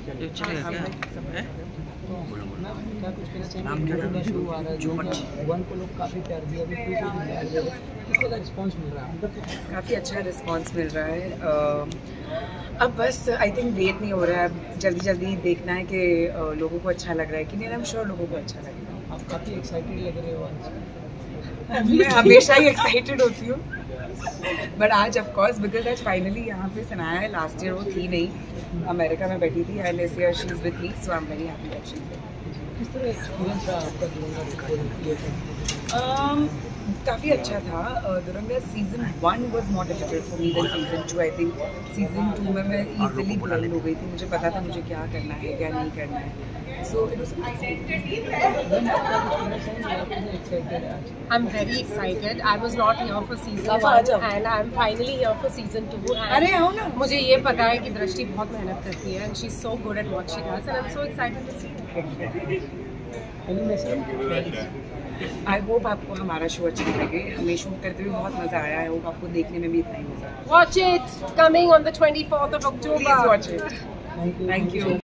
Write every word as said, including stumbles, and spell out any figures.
चलेगा क्या? क्या कुछ कहना चाहिए? शुरू आ रहा है, वन को लोग काफ़ी प्यार दिया, अभी टू को भी प्यार दिया, किस तरह का रिस्पॉन्स मिल रहा है? काफ़ी अच्छा रिस्पॉन्स मिल रहा है। uh, अब बस आई थिंक वेट नहीं हो रहा है, अब जल्दी जल्दी देखना है कि uh, लोगों को अच्छा लग रहा है कि नहीं। आई एम श्योर लोगों को अच्छा लगेगा। आप काफ़ी एक्साइटेड लग रहे हो आज। मैं हमेशा ही एक्साइटेड होती हूँ, बट आज ऑफ कोर्स बिकॉज आज फाइनली यहाँ पे सनाया है। लास्ट ईयर वो थी नहीं, अमेरिका में बैठी थी, and this year she is with me, so I am very happy that she is there. किस तरह एक्सपीरियंस रहा आपका दुरंगा? काफ़ी अच्छा था। Duranga season one was more difficult for me than season two. I think season two में मैं easily blend हो गई थी, मुझे पता था मुझे क्या करना है क्या नहीं करना है। So it was I'm very excited. I was not here for season one and I'm finally here for season two. अरे आओ ना। मुझे ये पता है कि दृष्टि बहुत मेहनत करती है and she's so good at what she does and I'm so excited to see. Any message? I hope आपको हमारा शो अच्छा लगे। हमें शूट करते हुए बहुत मजा आया। I hope आपको देखने में भी इतना ही मजा आया। Watch it coming on the twenty-fourth of October. Please watch it. Thank you. Thank you.